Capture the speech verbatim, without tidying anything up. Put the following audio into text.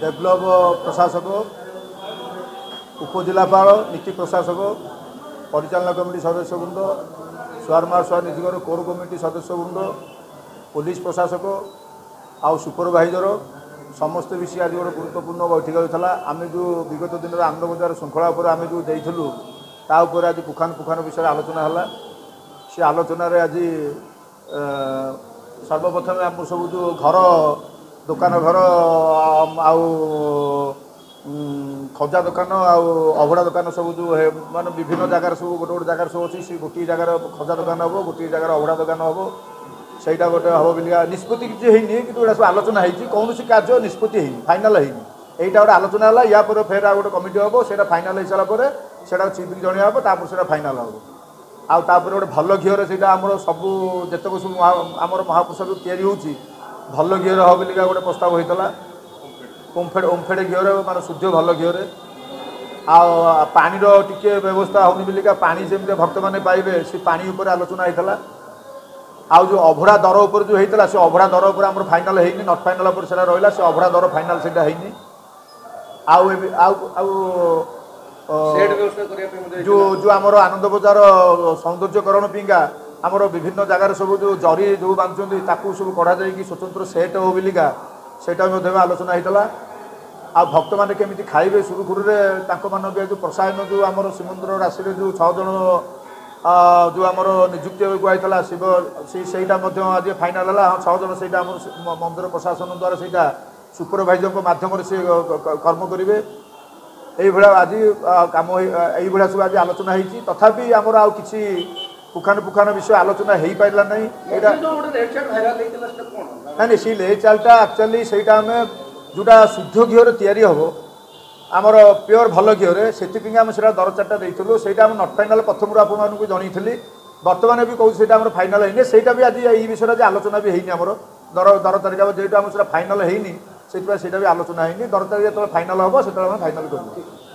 Develop प्रशासक उपजिलापाल नीति प्रशासक परिचालना कमिटी सदस्य वृंद सुआर मार्शल निजगर कोर कमिटी सदस्य वृंद पुलिस प्रशासक आउ सुपरभाइजर समस्त विषय आज गोटे गुरुत्वपूर्ण बैठक होता। आम जो विगत दिन आनंद बजार श्रृंखला आम जो देलु तापर आज पुखान पुखान विषय आलोचना है। सी आलोचन आज सर्वप्रथम आम सब जो घर दुकान घर आउ खजा दुकान आउ अभड़ा दुकान सब जो मान विभिन्न जगार सब गोटे गोटे जगार सब अच्छी गोटे जगार खजा दुकान हम गोटे जगार अभड़ा दुकान हम सहीटा गोटे हम बोलिया निष्पत्ति किसी होनी कि सब आलोचना होती कौन कार्य निष्पत्ति होनी फाइनाल होनी यहीटा गोटे आलोचना है। या फेर आ गोटे कमिटी हम से फाइनाल हो सारापर से चीफ की जन हम से फाइनाल हम आउे गोटे भल घीर से सब जितक सब आम महाप्रसाद तैयारी होची भल घीर हम बोलिका गोटे प्रस्ताव होता ओमफेड ओमफेड घीर माने शुद्ध भल घीर आ पानीर टिके व्यवस्था होनी बोलिका पानी जमी भक्त मैंने पाइबे से पानी उपर आलोचना होता। आउ जो अभड़ा दर उपर जो होता से अभड़ा दर उपर आम फाइनाल होनी नट फाइनाल उपर से रहा से अभड़ा दर फाइनाल से होनी आउ जो जो आमर आनंद बजार सौंदर्यकरण पिंगा आमर विभिन्न जगार सब जो जरी जो बांधुंट ताकू सब कढ़ा जाकि स्वतंत्र सेट हो बोलिका सेटा आलोचना होता। आ भक्त मैंने केमी खाइबे सुरुखुरु मान जो प्रसायन जो आमर श्रीमंदिर राशि जो छः जन जो आमर निजुक्ति होता शिव सेटा आज फाइनाल है। हाँ छः जन से मंदिर प्रशासन द्वारा से सुपरभाइजर मध्यम से कर्म करेंगे ये आज कम ये सब आज आलोचना होती। तथापि आमर आउ कि पुखान पुखान विषय आलोचना हो पारा ना नहीं सी ले चालटा एक्चुअली से जोटा शुद्ध घीर तैयारी हम आमर प्योर भल घीर से आम से दर चार्टा देलु से नट फाइनाल प्रथम आपको जनई बर्तमान भी कौन से फाइनाल होनी से भी आज ये विषय आज आलोचना भी होनी आमर दर दर तारीख जेहतु आम से फाइनाल होनी से भी आलोचना होनी दर तारीख जो फाइनाल हम से फाइनाल कर।